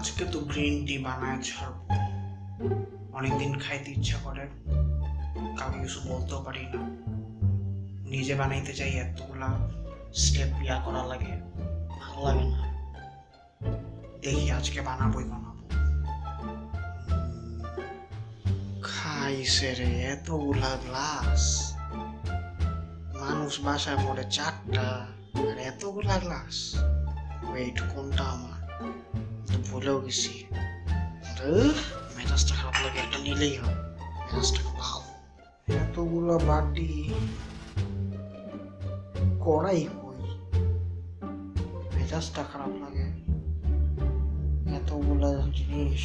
আজকে তো green tea বানায় ছাড়বো। অনেকদিন খাইতে ইচ্ছা করে, কাউকে কিছু বলতেও পারি না। নিজে বানাইতে চাই, এতগুলা স্টেপ করা লাগে, ভালো লাগে না। দেখি আজকে বানাবোই বানাবো। খাইছে রে এতগুলা গ্লাস, মানুষ বাসায় পড়ে 4টা আর এতগুলা গ্লাস। ওয়েট, কোনটা আমার? ভুলেও গেছি। মেজাজটা খারাপ লাগে, একটা নিলেই হয়। মেজাজটা ভালো। এতগুলো বাটি, কড়াই কই? মেজাজটা খারাপ লাগে, এতগুলো জিনিস।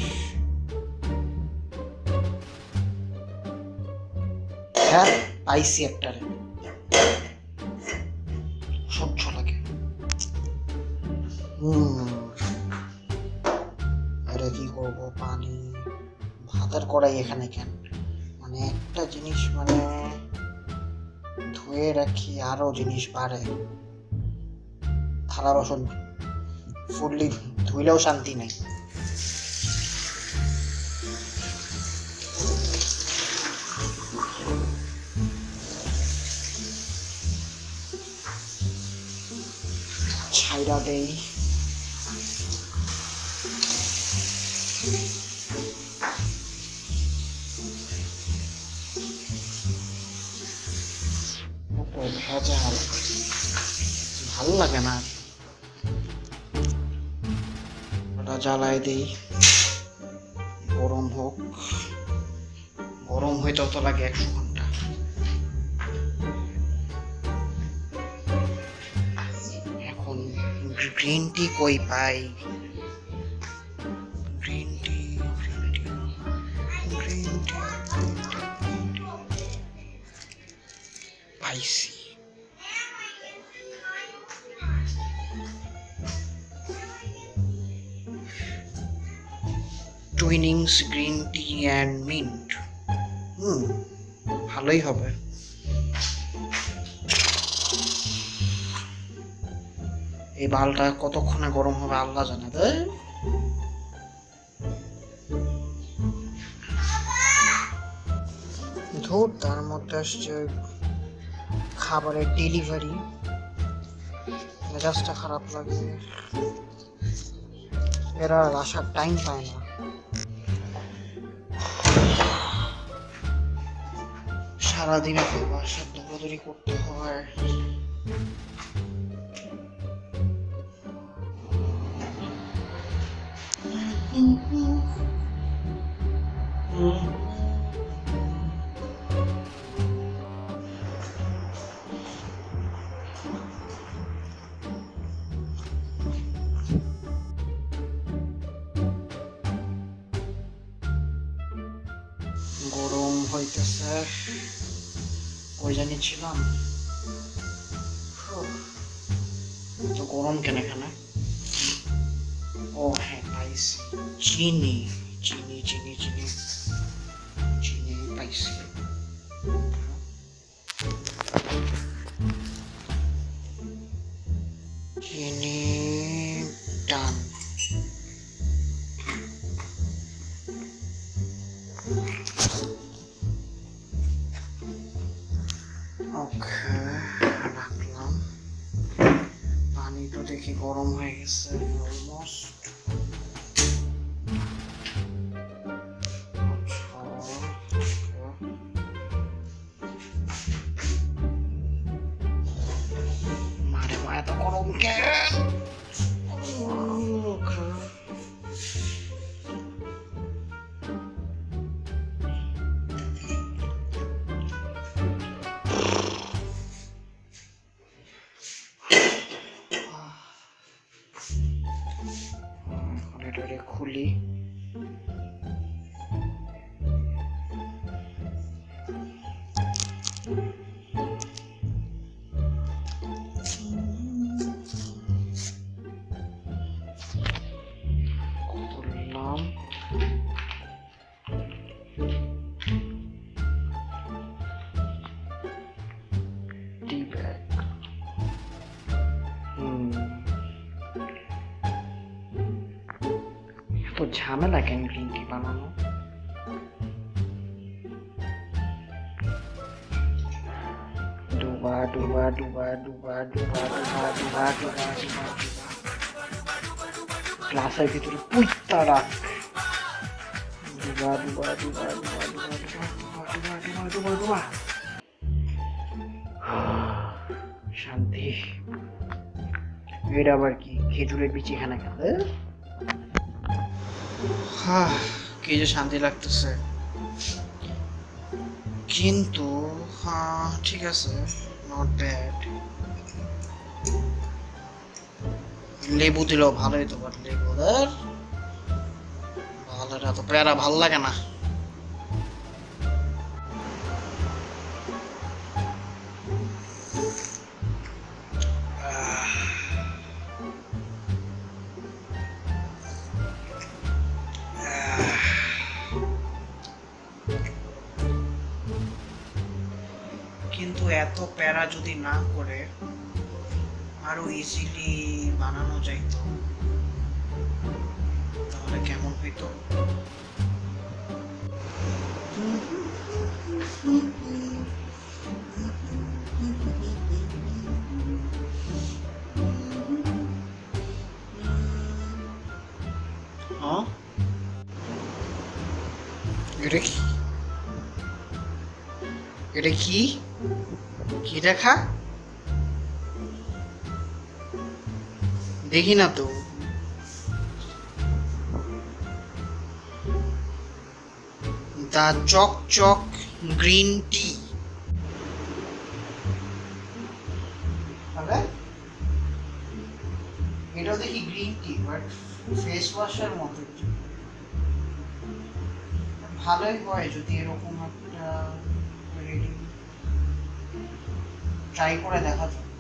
হ্যাঁ, পাইছি একটারে। সহ্য লাগে। আরে কি করবো, পানি ভাতের কড়াই এখানে কেন? মানে একটা জিনিস মানে ধুয়ে রাখি, আরো জিনিস বাড়ে। থালা বাসন ফুললি ধুইলেও শান্তি নেই। ছাইরা দেই। ভেজাল ভাল লাগে না। ওটা জ্বালাই দিই, গরম হোক। গরম হইতে তো লাগে 100 ঘন্টা। এখন গ্রিন টি কই পাই? গ্রিন টি পাইছি। Twinings green tea and mint. ভালোই হবে। এই বালটা কতক্ষণে গরম হবে আল্লাহ জানে। ধুর, তার মধ্যে আসছে খাবারের ডেলিভারি। মেজাজটা খারাপ লাগে, এরা আসার টাইম পায় না। সারাদিন এখন বাসার দৌড়াদৌড়ি করতে হয়। গরম হইতেছে, কই জানি ছিলাম। তো গরম কেন এখানে? ও হ্যাঁ, পাইছি। চিনি চিনি চিনি চিনি চিনি পাইছি। চিনি ডান। ওকে, রাখলাম। পানি তো দেখি গরম হয়ে গেছে অলমোস্ট। মারে মা, এত গরম কেন? এটারে খুলি। খুললাম। Tea bag. ঝামেলা কেন গ্রিন টি বানানো? ডুবা ডুবা ডুবা ডুবা ডুবা ডুবা ডুবা ডুবা ডুবা গ্লাসের ভিতরে পুইতা রাখ। ডুবা ডুবা ডুবা ডুবা ডুবা ডুবা ডুবা ডুবা ডুবা ডুবা। শান্তি। এটা আবার কি খেজুরের বিচি এখানে খেলে? কি যে শান্তি লাগতেছে। কিন্তু ঠিক আছে, নট ব্যাড। লেবু দিলেও ভালোই তো, বাট লেবু ভালো না তো, প্যারা ভাল লাগে না। কিন্তু এত প্যারা যদি না করে আরো ইজিলি বানানো যাইতো তাহলে কেমন হইতো? এটা কি কি দেখা দেখি না তো। দা চকচক গ্রিন টি। এটাও দেখি গ্রিন টি, বাট ফেস ওয়াশের মতো। ভালোই হয় যদি এরকম একটা ট্রাই করে দেখা যায়।